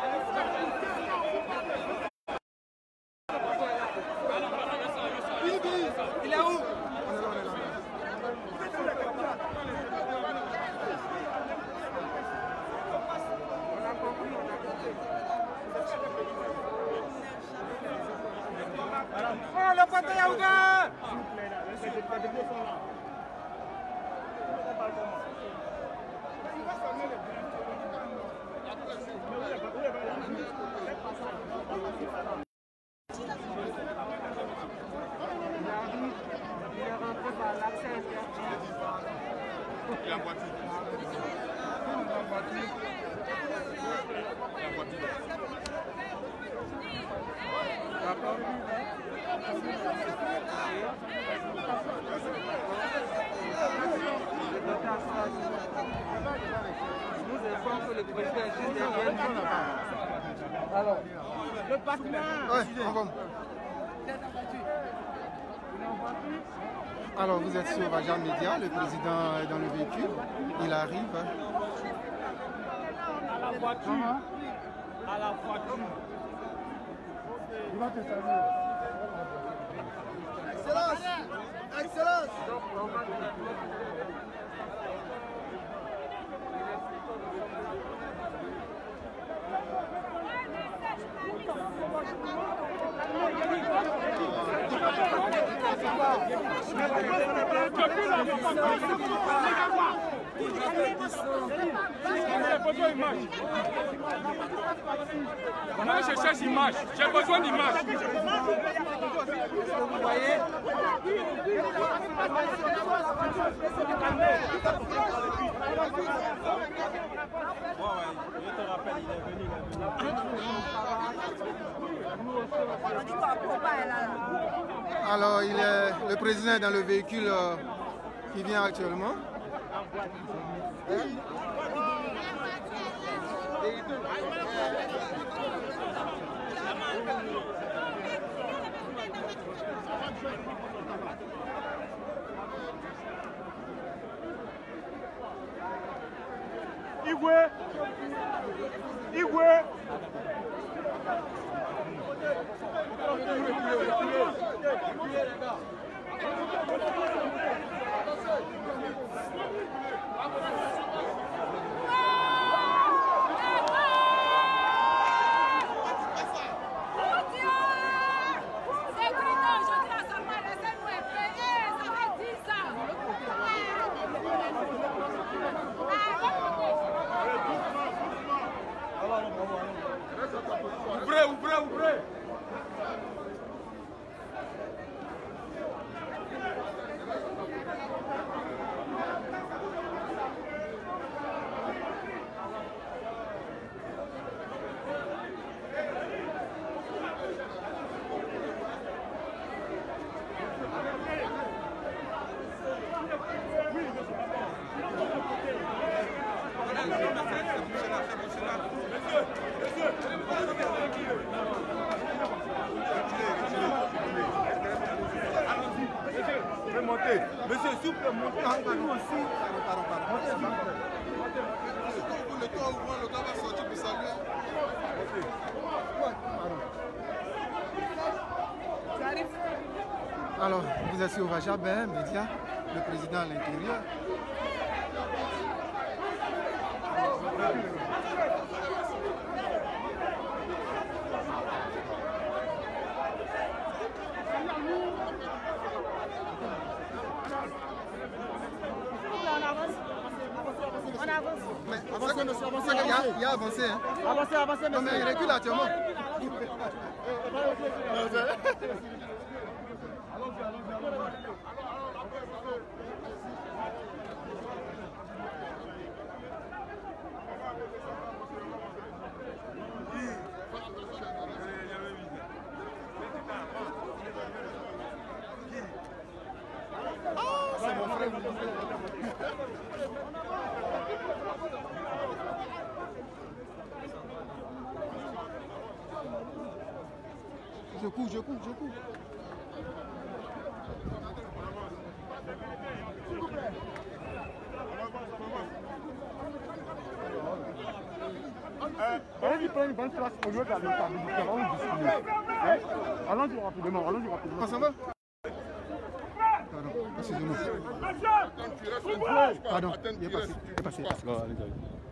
Il est où? Oh, le poteau Yaouga! Il est rentré par l'accès intérieur. La voiture. D'accord. Je vous informe que le président est juste derrière. Alors, le bâtiment. Oui, on va. Alors, vous êtes sur Vaja Média, le président est dans le véhicule, il arrive. À la voiture. À la voiture. Il va te servir. Excellence! Excellence! Moi, je cherche image. J'ai besoin d'image. Vous voyez? Je te rappelle, il est venu. Alors, le président est dans le véhicule qui vient actuellement. Igwe! Igwe! Ouvrez, ouvrez, ouvrez! Monter. Monsieur, s'il vous plaît, montez. Nous aussi. Pardon. Le toit ouvrant, le gars va sortir pour saluer. Alors, vous êtes sur Vaja Média, le président à l'intérieur. On avance. Mais avancez, monsieur, avancez. Il a avancé. Hein. Avancez, non, mais il recule actuellement. C'est mon frère. Je cours. S'il vous plaît. On Allez-y prendre une bonne place au lieu d'aller stabiliser. Allons-y discuter. Allons-y rapidement, allons-y rapidement. On s'en va? Pardon, excusez-moi. Pardon, il est passé.